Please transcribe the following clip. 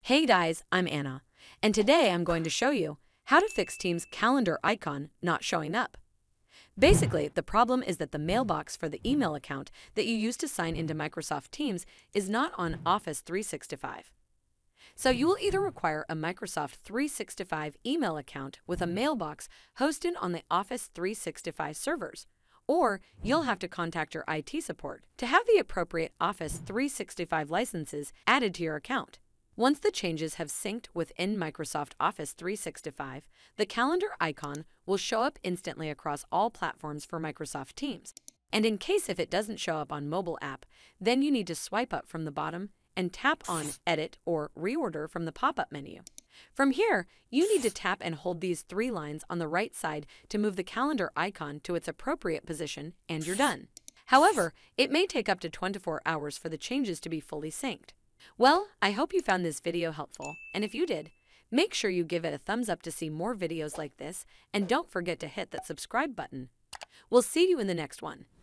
Hey guys, I'm Anna, and today I'm going to show you how to fix Teams calendar icon not showing up. Basically, the problem is that the mailbox for the email account that you use to sign into Microsoft Teams is not on Office 365. So you will either require a Microsoft 365 email account with a mailbox hosted on the Office 365 servers, or you'll have to contact your IT support to have the appropriate Office 365 licenses added to your account. Once the changes have synced within Microsoft Office 365, the calendar icon will show up instantly across all platforms for Microsoft Teams. And in case if it doesn't show up on mobile app, then you need to swipe up from the bottom and tap on Edit or Reorder from the pop-up menu. From here, you need to tap and hold these three lines on the right side to move the calendar icon to its appropriate position, and you're done. However, it may take up to 24 hours for the changes to be fully synced. Well, I hope you found this video helpful, and if you did, make sure you give it a thumbs up to see more videos like this, and don't forget to hit that subscribe button. We'll see you in the next one.